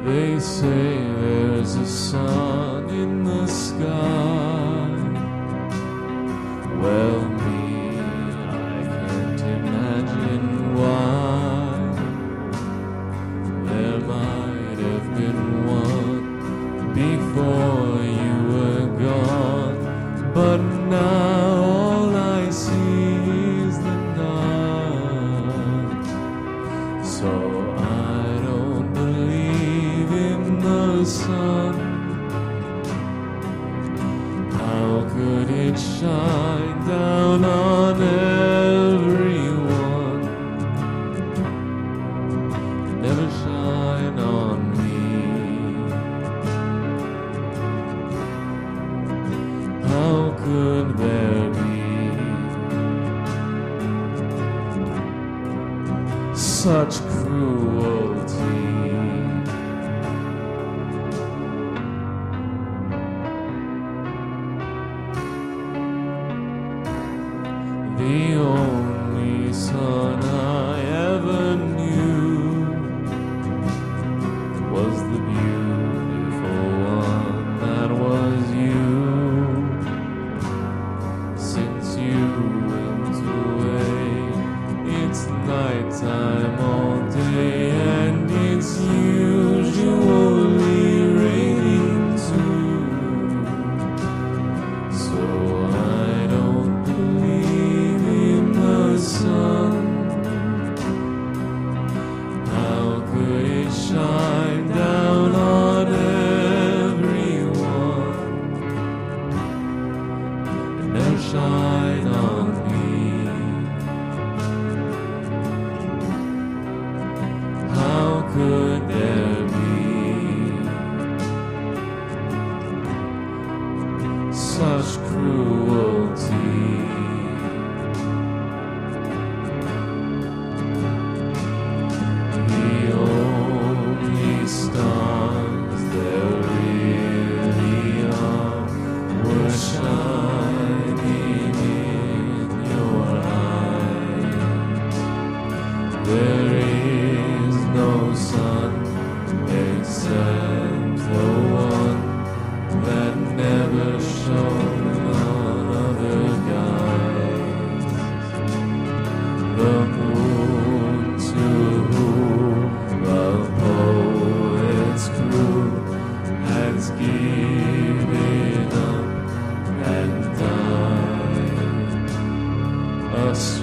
They say there's a sun in the sky. Well, me, I can't imagine why. There might have been one before you were gone, but now all I see is the night. So I don't believe in the sun. How could it shine down on everyone, never shine on me? How could there be such cruelty? The only son I ever knew was the beautiful one that was you. Since you went away, it's nighttime all day, and it's usually raining too. So I don't believe in the sun. How could it shine down on everyone and never shine on me? How could there be such cruelty? The only stars there really are were shining in your eyes. There is no sun except the one that never shone on other guys. The moon to whom the poet's croon has given up and died.